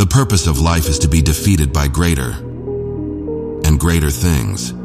The purpose of life is to be defeated by greater and greater things.